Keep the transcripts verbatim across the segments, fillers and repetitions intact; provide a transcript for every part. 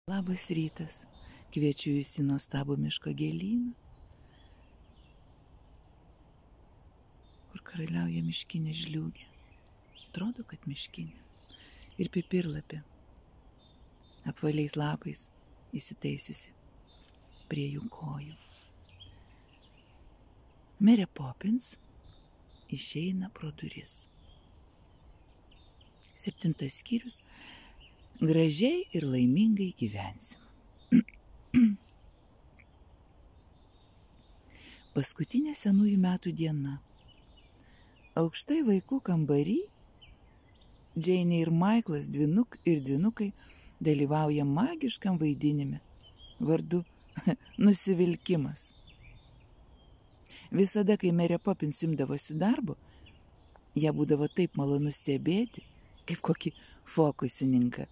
Labas rytas, kviečiu jūs į nuostabų miško gėlyną, kur karaliauja miškinė žliūgė. Atrodo, kad miškinė. Ir pipirlapė, apvaliais lapais įsitaisiusi prie jų kojų. Merė Popins išeina pro duris. Septintas skyrius. Gražiai ir laimingai gyvensim. Paskutinė senųjų metų diena. Aukštai vaikų kambary Džeinė ir Maiklas dvinuk ir dvinukai dalyvauja magiškam vaidinime vardu nusivilkimas. Visada, kai Merė Popins imdavosi darbo, ją būdavo taip malonu stebėti, kaip kokį fokusininką.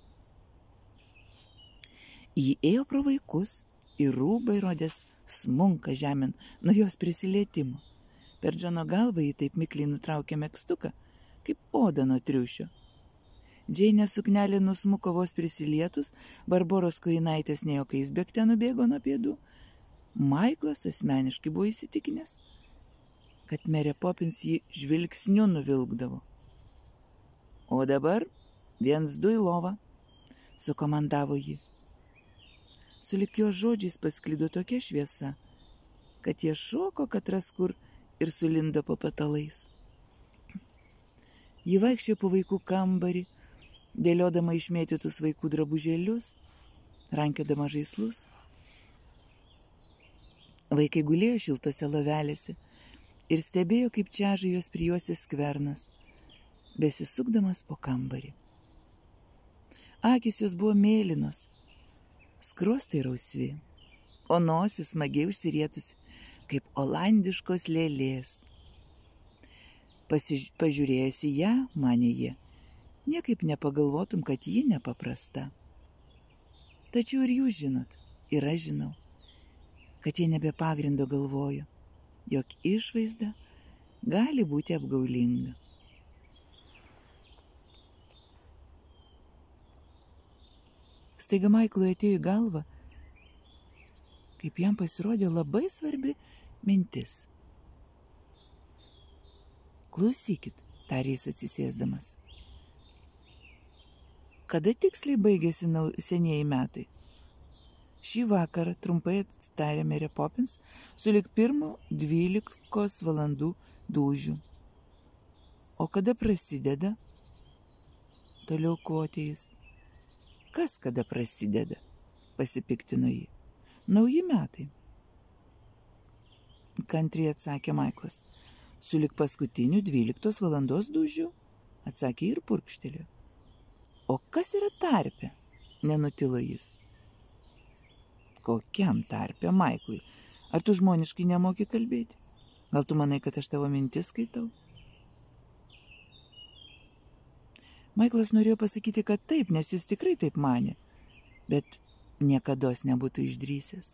Ji ėjo pro vaikus ir rūbai rodės smunka žemėn nuo jos prisilietimo. Per Džono galvą ji taip mikliai nutraukė megztuką, kaip oda nuo triušio. Džeinės suknelė nusmuko vos prisilietus, Barboros kojinaitės ne jokiais bėgte nubėgo nuo pėdų. Maiklas asmeniškai buvo įsitikinęs, kad Merė Popins jį žvilgsniu nuvilkdavo. O dabar viens du į lovą, sukomandavo ji. Sulig jo žodžiais pasklido tokia šviesa, kad jie šoko katras kur ir sulindo po patalais. Ji vaikščiojo po vaikų kambarį, dėliodama išmėtytus vaikų drabužėlius, rankiodama žaislus. Vaikai gulėjo šiltose lovelėse ir stebėjo, kaip čeža jos prijuostės skvernas, besisukdamas po kambarį. Akys jos buvo mėlynos, skruostai rausvi, o nosis smagiai užsirietusi, kaip olandiškos lėlės. Pasiž... Pažiūrėjęs į ją, manė jie, niekaip nepagalvotum, kad ji nepaprasta. Tačiau ir jūs žinot, ir aš žinau, kad jie nebe pagrindo galvojo, jog išvaizda gali būti apgaulinga. Staiga Maiklui atėjo į galvą, kaip jam pasirodė labai svarbi mintis. Klausykit, tarė jis atsisėsdamas. Kada tiksliai baigėsi senieji metai? Šį vakarą trumpai atsitarė Merė Popins sulig pirmo dvylikos valandų dūžių. O kada prasideda? Toliau kvotė jis. Kas kada prasideda? Pasipiktino jį. Nauji metai. Kantriai atsakė Maiklas. Sulig paskutinių dvyliktos valandos dūžių, atsakė ir purkštelėjo. O kas yra tarpe? Nenutilo jis. Kokiam tarpe, Maiklai? Ar tu žmoniškai nemoki kalbėti? Gal tu manai, kad aš tavo mintis skaitau? Maiklas norėjo pasakyti, kad taip, nes jis tikrai taip manė, bet niekados nebūtų išdrįsęs.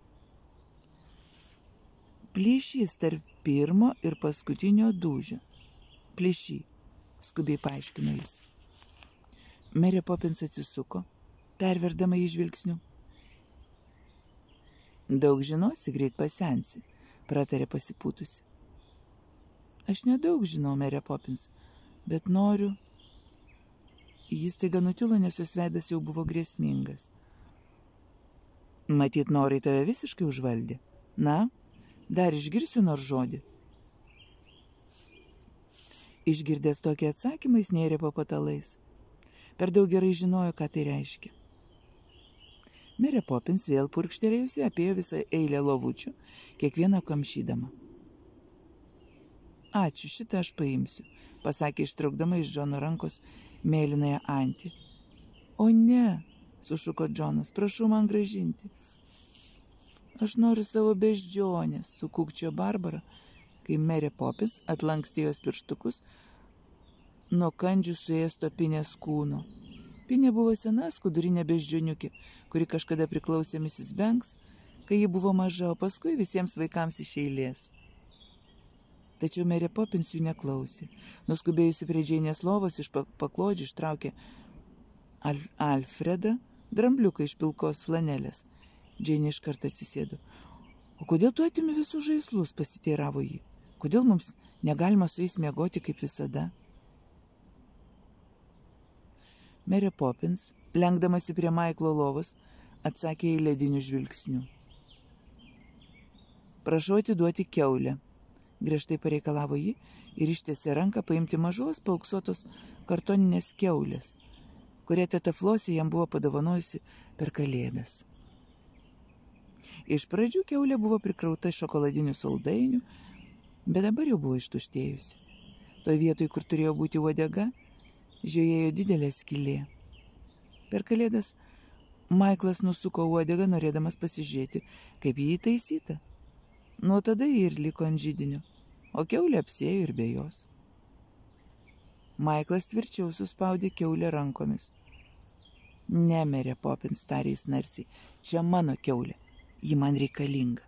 Plyšys tarp pirmo ir paskutinio dūžio. Plyšy, skubiai paaiškino jis. Merė Popins atsisuko, perverdama jį žvilgsniu. Daug žinosi, greit pasensi, pratarė pasipūtusi. Aš nedaug žinau, Merė Popins, bet noriu... Jis taiga nutilo, nes jos veidas jau buvo grėsmingas. Matyt, norai tave visiškai užvaldė. Na, dar išgirsiu nors žodį. Išgirdęs tokį atsakymą, jis nėrė po patalais. Per daug gerai žinojo, ką tai reiškia. Merė Popins vėl purkštelėjusi apėjo visą eilę lovučių, kiekvieną apkamšydama. Ačiū, šitą aš paimsiu, pasakė ištraukdama iš Džono rankos mėlynąją antį. O ne, sušuko Džonas, prašau man grąžinti. Aš noriu savo beždžionės, sukūkčiojo Barbara, kai Merė Popins atlankstė jos pirštukus nuo kandžių suėsto Pinės kūno. Pinė buvo sena skudurinė beždžioniukė, kuri kažkada priklausė misis Banks, kai ji buvo maža, o paskui visiems vaikams iš eilės. Tačiau Merė Popins jų neklausė. Nuskubėjusi prie Džeinės lovos iš paklodžių ištraukė Al Alfredą, drambliuką iš pilkos flanelės. Džeinė iš karto atsisėdo. O kodėl tu atimi visus žaislus, pasiteiravo ji. Kodėl mums negalima su jais miegoti kaip visada? Mary Poppins, lenkdamasi prie Maiklo lovos, atsakė į ledinių žvilgsnių. Prašau atiduoti kiaulę, griežtai pareikalavo ji ir ištiesė ranką paimti mažos paauksuotos kartoninės kiaulės, kurią teta Flosė jam buvo padovanojusi per kalėdas. Iš pradžių kiaulė buvo prikrauta šokoladinių saldainių, bet dabar jau buvo ištuštėjusi. Toj vietoj, kur turėjo būti uodega, žiojėjo didelė skylė. Per kalėdas Maiklas nusuko uodegą, norėdamas pasižiūrėti, kaip jį įtaisyta. Nuo tada jį ir liko ant židinio, o kiaulė apsėjo ir be jos. Maiklas tvirčiau suspaudė kiaulę rankomis. Ne, Mary Poppins, tarė jis narsiai, čia mano kiaulė, ji man reikalinga.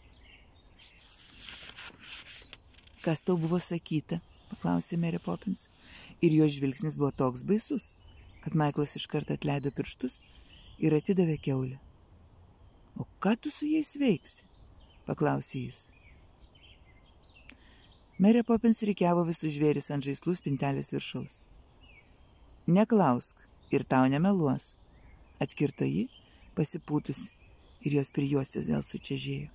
Kas tau buvo sakyta, paklausė Mary Poppins, ir jo žvilgsnis buvo toks baisus, kad Maiklas iškart atleido pirštus ir atidavė kiaulę. O ką tu su jais veiksi? Paklausė jis. Mary Poppins rikiavo visus žvėris ant žaislų spintelės viršaus. Neklausk ir tau nemeluos, atkirto ji, pasipūtusi, ir jos prijuostės vėl sučežėjo.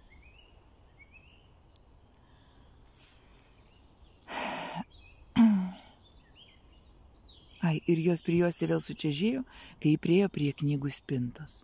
Ai, ir jos prijuostė vėl sučežėjo, kai priejo prie knygų spintos.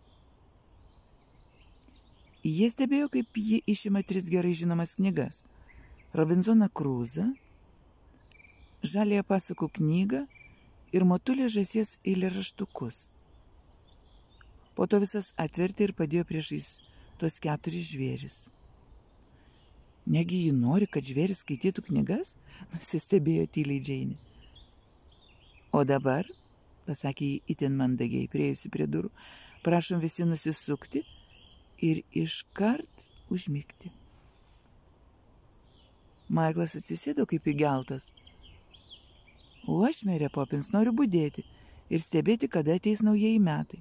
Jie stebėjo, kaip ji išima tris gerai žinomas knygas. Robinzoną Kruzą, Žaliąją pasakų knygą ir Motulės žąsies eilėraštukus. Po to visas atvertė ir padėjo priešais tuos keturis žvėris. Negi ji nori, kad žvėris skaitytų knygas? Nusistebėjo tyliai Džeinė. O dabar, pasakė jį itin mandagiai, priėjusi prie durų, prašom visi nusisukti ir iškart užmigti. Maiklas atsisėdo kaip įgeltas. O aš, Mary Poppins, noriu budėti ir stebėti, kada ateis naujieji metai.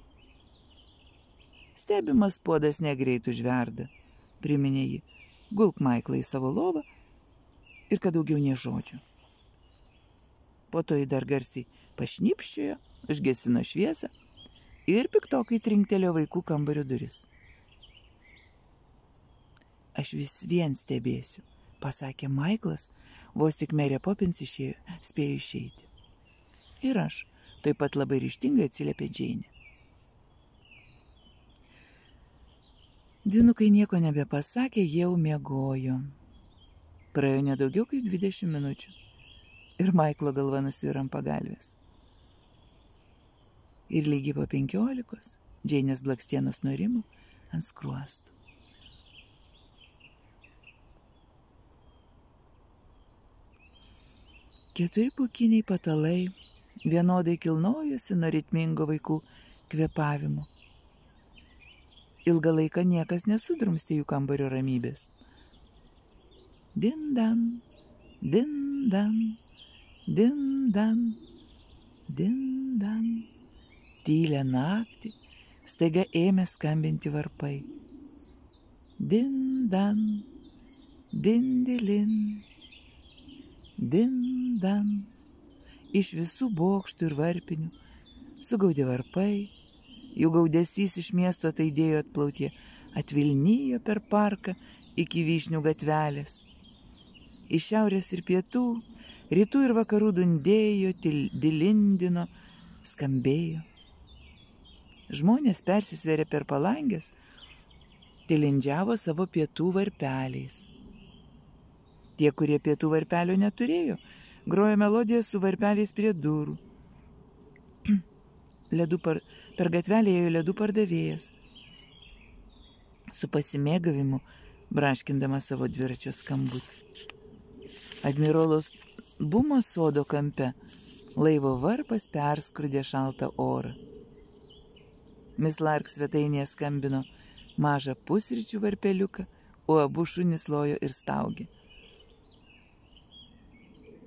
Stebimas puodas negreit užverda, priminė ji. Gulk Maiklą į savo lovą ir kad daugiau nė žodžių. Po to jį dar garsiai pašnipščiojo, užgesino šviesą ir piktokai trinktelėjo vaikų kambario duris. Aš vis vien stebėsiu, pasakė Maiklas, vos tik Mary Poppins išėjo, spėjo išeiti. Ir aš, taip pat labai ryžtingai atsiliepė Džeinė. Dvynukai nieko nebepasakė, jau miegojo. Praėjo nedaugiau kaip dvidešimt minučių. Ir Maiklo galva nusviro ant pagalvės. Ir lygiai po penkiolikos Džeinės blakstienos nurimo ant skruostų. Keturi pūkiniai patalai vienodai kilnojosi nuo ritmingo vaikų kvėpavimo. Ilgą laiką niekas nesudrumstė jų kambario ramybės. Dindan, dindan, dindan, dindan. Tylę naktį staiga ėmė skambinti varpai. Dindan, dindilin, dindan. Iš visų bokštų ir varpinių sugaudė varpai, jų gaudesys iš miesto taidėjo atplautie, atvilnijo per parką iki Vyšnių gatvelės. Iš šiaurės ir pietų, rytų ir vakarų dundėjo, dilindino, skambėjo. Žmonės persisvėrė per palangės, tilindžiavo savo pietų varpeliais. Tie, kurie pietų varpelio neturėjo, grojo melodiją su varpeliais prie durų. Ledų par, per gatvelę ėjo ledų pardavėjas, su pasimėgavimu braškindamas savo dviračio skambutį. Admirolos Bumo sodo kampe laivo varpas perskrudė šaltą orą. Miss Lark svetainėje skambino mažą pusryčių varpeliuką, o abu šunys lojo ir staugė.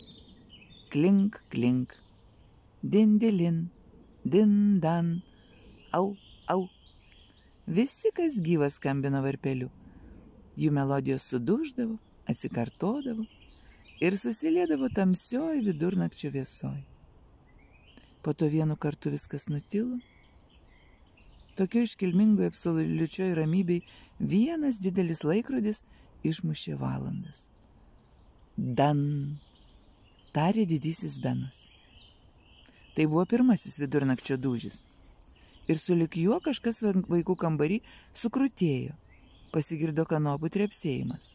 Klink, klink, dindilin, dindan, au, au. Visi, kas gyvas, skambino varpeliu. Jų melodijos suduždavo, atsikartodavo ir susiliedavo tamsioj vidurnakčio vėsoj. Po to vienu kartu viskas nutilo. Tokio iškilmingoje absoliučioj ramybei vienas didelis laikrodis išmušė valandas. Dan, tarė didysis Benas. Tai buvo pirmasis vidurnakčio dūžis. Ir sulig juo kažkas vaikų kambarį sukrutėjo. Pasigirdo kanopų trepsėjimas.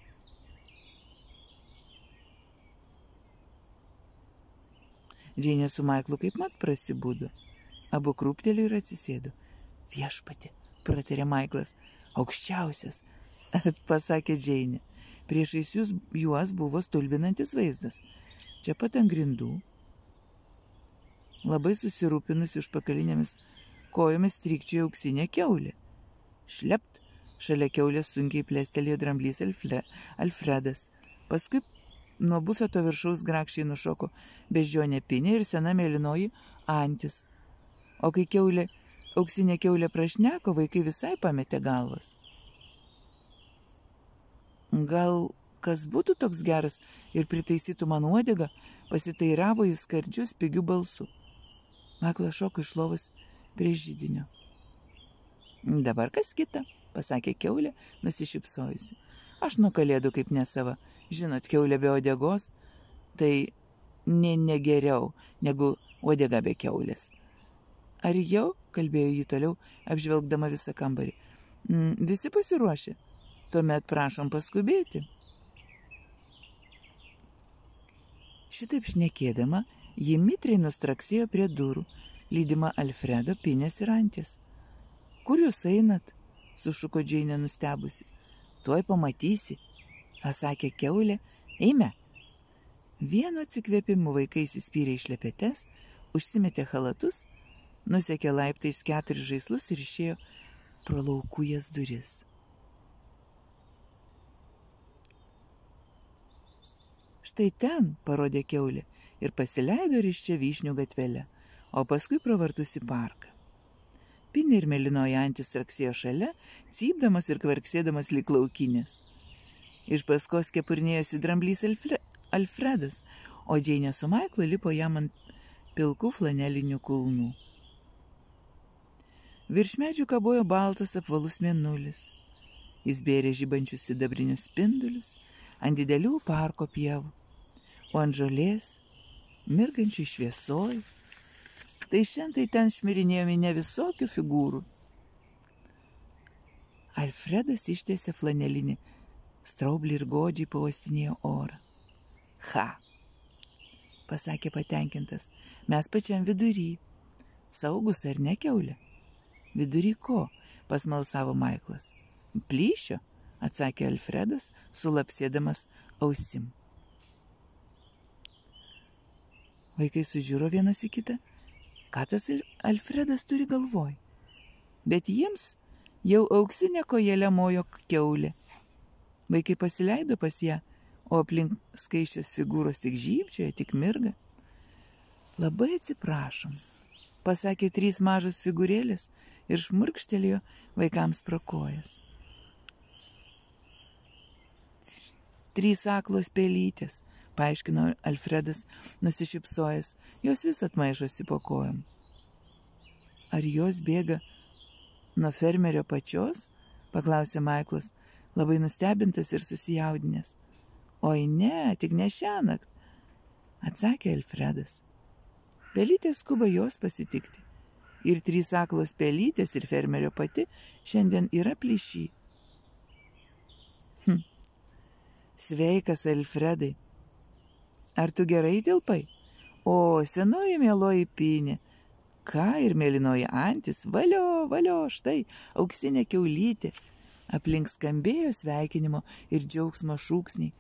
Džeinė su Maiklu kaip mat prasibudo. Abu krūptelėjo ir atsisėdo. Viešpati, pratarė Maiklas, aukščiausias, pasakė Džeinė. Priešais jūs juos buvo stulbinantis vaizdas. Čia pat ant grindų, labai susirūpinusi užpakalinėmis kojomis strykčiojo auksinė kiaulė. Šlept, šalia kiaulės sunkiai plėstelėjo dramblys Alfredas. Paskui nuo bufeto viršaus grakščiai nušoko beždžionė Pinė ir sena mėlynoji antis. O kai kiaulė, auksinė kiaulė prašneko, vaikai visai pametė galvas. Gal kas būtų toks geras ir pritaisytų man uodegą, pasitairavo jis skardžiu spigiu balsu. Maiklas šoko iš lovos prie židinio. Dabar kas kita, pasakė kiaulė, nusišypsojusi. Aš nuo kalėdų kaip nesava. Žinot, kiaulė be uodegos, tai ne, ne geriau negu uodega be kiaulės. Ar jau, kalbėjo jį toliau, apžvelgdama visą kambarį. Visi pasiruošė? Tuomet prašom paskubėti. Šitaip šnekėdama, ji mitriai nustraksėjo prie durų, lydima Alfredo, Pinės ir Anties. Kur jūs einat? Sušuko Džeinė nustebusi. Tuoj pamatysi, pasakė kiaulė. Eime. Vienu atsikvėpimu vaikai įsispyrė į šlepetes, užsimetė chalatus, nusekė laiptais keturis žaislus ir išėjo pro laukujas duris. Štai ten, parodė kiaulė, ir pasileido ryščia vyšnių gatvelę, o paskui pravartus į parką. Pinė ir mėlynoji antis traksėjo šalia, cypdamas ir kvarksėdamas lyg laukinės. Iš paskos kepurnėjosi dramblys Alfre, Alfredas, o Džeinė su Maiklu lipo jam ant pilkų flanelinių kulnų. Virš medžių kabojo baltas apvalus mėnulis. Jis bėrė žibančius sidabrinius spindulius ant didelių parko pievų, o ant žolės, mirgančių šviesoj, tai šiandien ten šmirinėjo minia visokių figūrų. Alfredas ištiesė flanelinį straublį ir godžiai pauostinėjo orą. Ha, pasakė patenkintas, mes pačiam vidury. Saugus ar ne, kiaulė? Vidury ko? Pasmalsavo Maiklas. Plyšio, atsakė Alfredas, sulapsėdamas ausim. Vaikai sužiuro vienas į kitą. Ką tas Alfredas turi galvoj? Bet jiems jau auksinė kojelė mojo kiaulė. Vaikai pasileido pas ją, o aplink skaičios figūros tik žybčioje, tik mirga. Labai atsiprašom, pasakė trys mažos figūrėlės ir šmurkštelėjo vaikams pro kojas. Trys aklos pelytės, paaiškino Alfredas nusišypsojęs, jos vis atmaišosi po kojom. Ar jos bėga nuo fermerio pačios? Paklausė Maiklas, labai nustebintas ir susijaudinęs. Oi ne, tik ne šiąnakt, atsakė Alfredas. Pelytės skuba jos pasitikti. Ir trys aklos pelytės ir fermerio pati šiandien yra plyšy. Hm. Sveikas, Alfredai. Ar tu gerai tilpai? O, senoji mieloji Pinė. Ką ir mėlynoji antis? Valio, valio, štai, auksinė kiaulytė. Aplink skambėjo sveikinimo ir džiaugsmo šūksniai.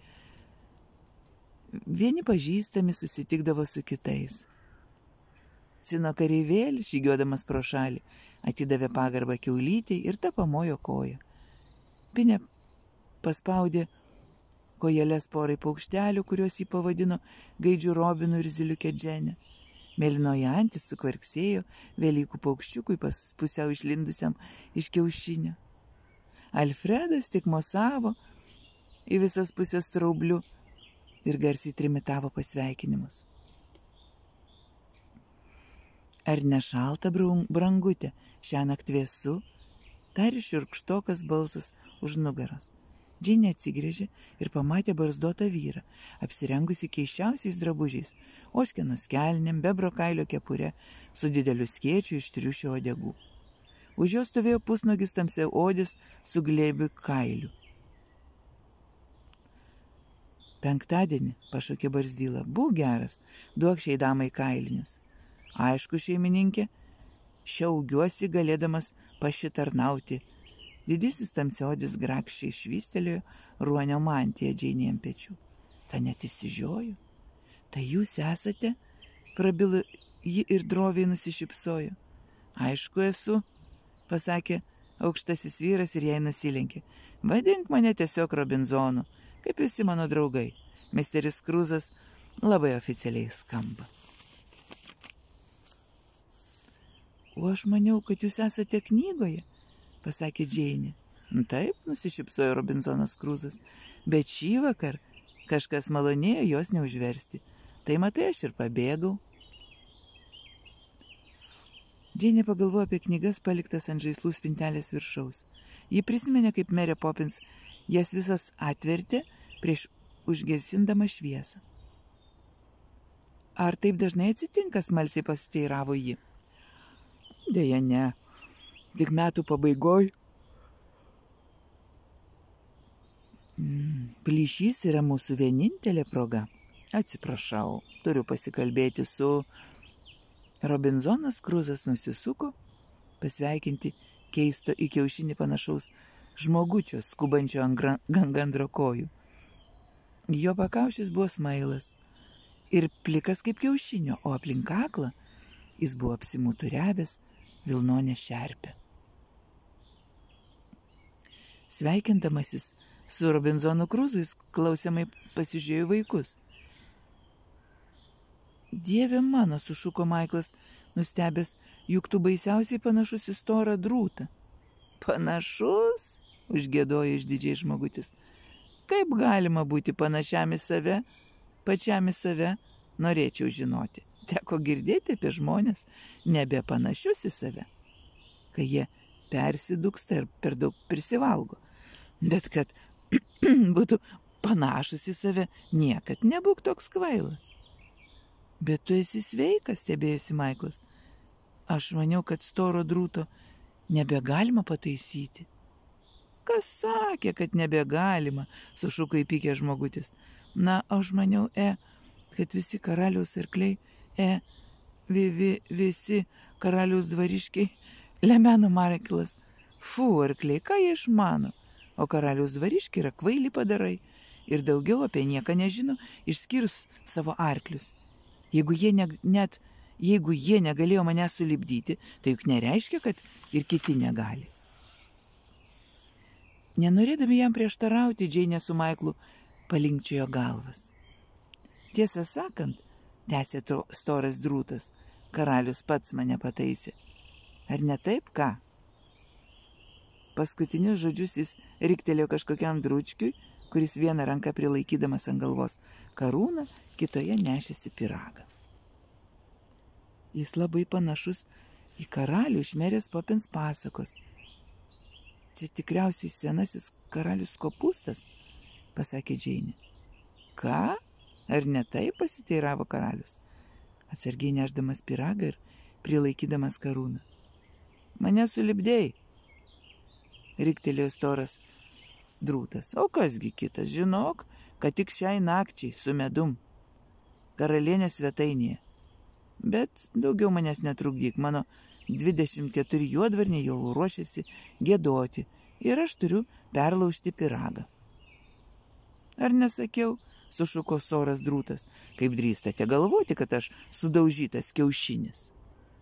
Vieni pažįstami susitikdavo su kitais. Cino kareivėlis, žygiuodamas pro šalį, atidavė pagarbą kiaulytei ir ta pamojo koją. Pinė paspaudė kojelės porai paukštelių, kuriuos jį pavadino gaidžių Robinu ir zyliuke Dženė. Mėlynoji antis sukvarksėjo Velykų paukščiukui pusiau išlindusiam iš kiaušinio. Alfredas tik mosavo į visas pusės straubliu ir garsiai trimitavo pasveikinimus. Ar nešalta, brangutė, šiąnakt vėsu, tarė šiurkštokas balsas už nugaros. Džeinė atsigrėžė ir pamatė barzdotą vyrą, apsirengusi keiščiausiais drabužiais, ožkenos kelnėm, bebro kailio kepure, su dideliu skėčiu iš triušio uodegų. Už jo stovėjo pusnogis tamsiaodis su glėbiu kailiu. Penktadienį, pašaukė barzdyla, būk geras, duok šiai damai kailinius. Aišku, šeimininkė, šiaugiuosi galėdamas pašitarnauti. Didysis tamsiaodis grakščiai švystelėjo ruonio mantiją Džeinei ant pečių. Ta net išsižiojo. Tai jūs esate? Prabilo ji ir droviai nusišypsojo. Aišku esu, pasakė aukštasis vyras ir jai nusilenkė. Vadink mane tiesiog Robinzonu, kaip visi mano draugai. Misteris Kruzas labai oficialiai skamba. O aš maniau, kad jūs esate knygoje, pasakė Džeinė. Taip, nusišypsojo Robinzonas Kruzas, bet šį vakar kažkas malonėjo jos neužversti. Tai matai, aš ir pabėgau. Džeinė pagalvojo apie knygas paliktas ant žaislų spintelės viršaus. Ji prisiminė, kaip merė Popins jas visas atvertė prieš užgesindama šviesą. Ar taip dažnai atsitinka, smalsiai pasiteiravo ji? Deja, ne. Tik metų pabaigoj. Mm, plyšys yra mūsų vienintelė proga. Atsiprašau, turiu pasikalbėti su... Robinzonas Kruzas nusisuko, pasveikinti keisto į kiaušinį panašaus žmogučio, skubančio ant gandro kojų. Jo pakaušis buvo smailas ir plikas kaip kiaušinio, o aplink kaklą jis buvo apsimuturiavęs vilnonę šerpę. Sveikindamasis su Robinzonu Kruzu, jis klausiamai pasižiūrėjo vaikus. Dieve mano, sušuko Maiklas, nustebęs, juk tu baisiausiai panašus į storą drūtą. Panašus? Užgiedojo išdidžiai žmogutis. Kaip galima būti panašiam į save, pačiam į save, norėčiau žinoti. Teko girdėti apie žmonės nebe panašius į save, kai jie persidūksta ir per daug prisivalgo. Bet kad būtų panašus į save, niekad nebūk toks kvailas. Bet tu esi sveikas, stebėjosi Maiklas. Aš maniau, kad storo drūto nebegalima pataisyti. Kas sakė, kad nebegalima, sušuko įpykė žmogutis. Na, aš maniau, e, kad visi karaliaus arkliai, e, vi, vi, visi karaliaus dvariškiai, lemeno Maiklas. Fu, arkliai, ką jie išmano? O karaliaus dvariškiai yra kvaili padarai ir daugiau apie nieką nežino, išskyrus savo arklius. Jeigu jie, ne, net, jeigu jie negalėjo mane sulipdyti, tai juk nereiškia, kad ir kiti negali. Nenorėdami jam prieštarauti, Džeinė su Maiklu palinkčiojo galvas. Tiesą sakant, tęsė storas drūtas, karalius pats mane pataisė. Ar ne taip, ką? Paskutinius žodžius jis riktelėjo kažkokiam dručkiui, kuris vieną ranką prilaikydamas ant galvos karūną, kitoje nešėsi pyragą. Jis labai panašus į karalių iš merės Popins pasakos. Čia tikriausiai senasis karalius kopūstas, pasakė Džeinė. Ką? Ar ne taip, pasiteiravo karalius, atsargiai nešdamas pyragą ir prilaikydamas karūną. Mane sulipdėjai, riktelėjo storas drūtas. O kasgi kitas, žinok, kad tik šiai nakčiai su medum. Karalienės svetainėje. Bet daugiau manęs netrukdyk, mano dvidešimt keturi juodvarniai jau ruošiasi giedoti ir aš turiu perlaužti pyragą. Ar nesakiau, sušuko storas drūtas, kaip drįstate galvoti, kad aš sudaužytas kiaušinis.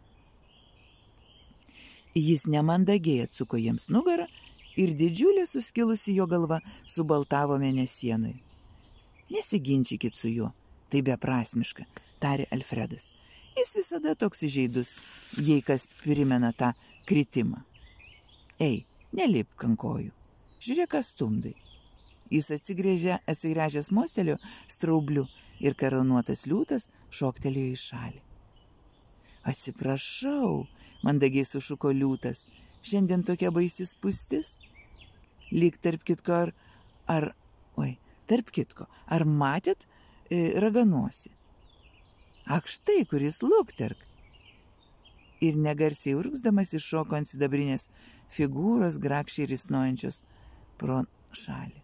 Jis nemandagiai atsuko jiems nugarą ir didžiulė suskilusi jo galva subaltavo mėnesienui. Nesiginčykit su juo, tai beprasmiška, tarė Alfredas. Jis visada toks įžeidus, jei kas primena tą kritimą. Ei, nelipk ant kojų. Žiūrėk, kas stumdai. Jis atsigrėžė, atsigręžęs mostelio straubliu ir karūnuotas liūtas šoktelėjo į šalį. Atsiprašau, mandagiai sušuko liūtas, šiandien tokia baisi spūstis. Lyg tarp kitko ar, ar, oi, tarp kitko, ar matėt e, raganosį? Ak štai, kuris lukterk. Ir negarsiai urgzdamas iššoko ant sidabrinės figūros grakščiai risnojančios pro šalį.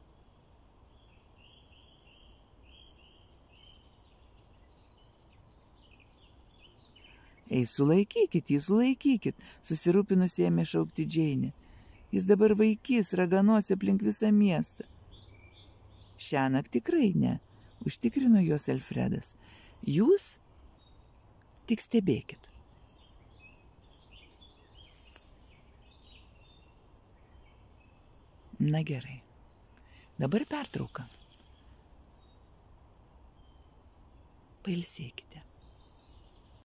Ei, sulaikykit jį, sulaikykit, susirūpinusi ėmė šaukti Džeinė. Jis dabar vaikys raganosį aplink visą miestą. Šiąnakt tikrai ne, užtikrino jos Alfredas. Jūs tik stebėkit. Na gerai, dabar pertrauka. Pailsėkite.